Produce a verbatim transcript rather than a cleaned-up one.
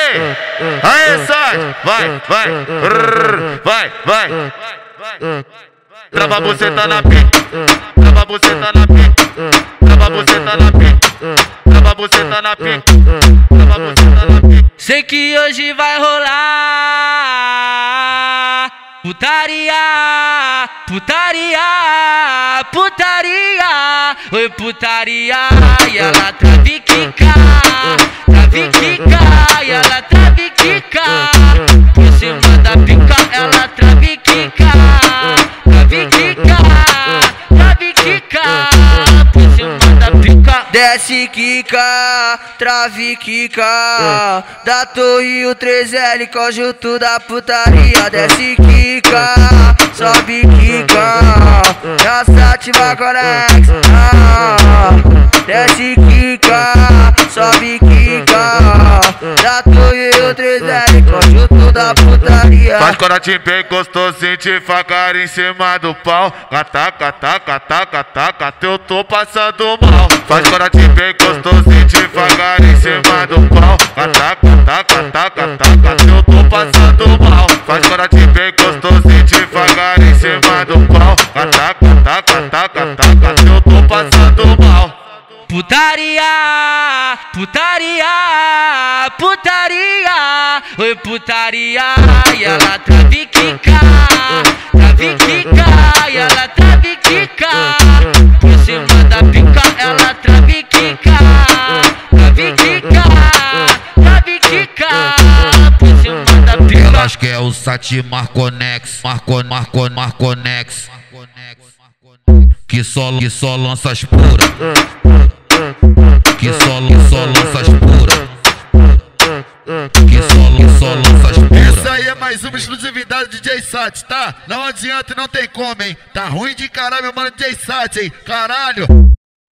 Aê! Aê, sai! Vai, vai! Rrr, vai, vai! Trava a buceta na pica! Trava a buceta na pica! Trava a buceta na pica! Trava a buceta na pica! Trava a buceta na pica! Sei que hoje vai rolar putaria, putaria, putaria, oi putaria. E ela traviquica, traviquica, e ela traviquica. Por cima da pica ela traviquica, traviquica, traviquica. Por cima da pica desce quica, traviquica. Da torre o três L, conjunto da putaria. Desce quica, sobe quica, já sativa conex. Ah, desce quica, sobe quica. Da torre o três L, conjunto da putaria. Faz corote bem gostosinho, de facar em cima do pau. Cataca, taca, taca, taca, eu tô passando mal. Faz corote bem gostosinho, de facar em cima do pau. Cataca, taca, taca, taca, eu tô passando mal. Faz corote bem gostosinho, de facar em cima do pau. Cataca, taca, taca, taca, eu tô passando mal. Putaria, putaria, putaria, oi putaria. E ela traviquica, traviquica, e ela traviquica. Por cima da pica ela traviquica, traviquica, traviquica. Por cima da pica. Elas quer o Sati Marconex, Marco, Marco, Marconex, que só, que só lança as puras. Que só, que só lança as puras. Que só, que só lança as puras. Isso aí é mais uma exclusividade de D J Sati, tá? Não adianta e não tem como, hein? Tá ruim de caralho, meu mano D J Sati, hein? Caralho!